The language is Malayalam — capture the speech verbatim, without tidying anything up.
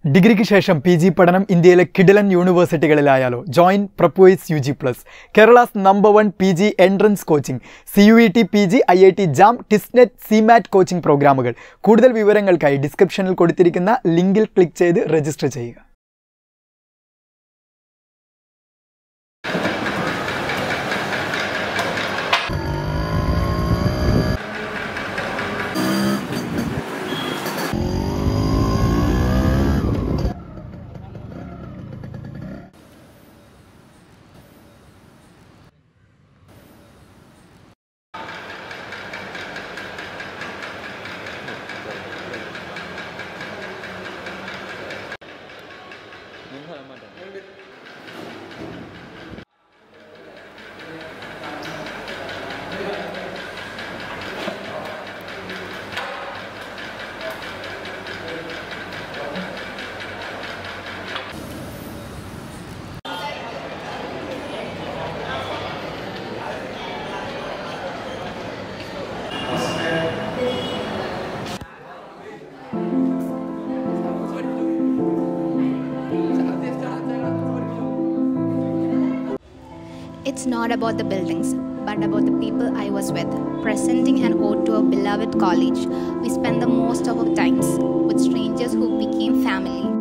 ഡിഗ്രിക്ക് ശേഷം പി ജി പഠനം ഇന്ത്യയിലെ കിടിലൻ യൂണിവേഴ്സിറ്റികളിലായാലോ? ജോയിൻ പ്രപ്പോയിസ് U G plus, Kerala's number one P G entrance coaching, C U E T P G, I I T JAM, TISSNET, CMAT coaching പ്രോഗ്രാമുകൾ. കൂടുതൽ വിവരങ്ങൾക്കായി ഡിസ്ക്രിപ്ഷനിൽ കൊടുത്തിരിക്കുന്ന ലിങ്കിൽ ക്ലിക്ക് ചെയ്ത് രജിസ്റ്റർ ചെയ്യുക. It's not about the buildings, but about the people I was with, presenting an ode to a beloved college. We spent the most of our times with strangers who became family.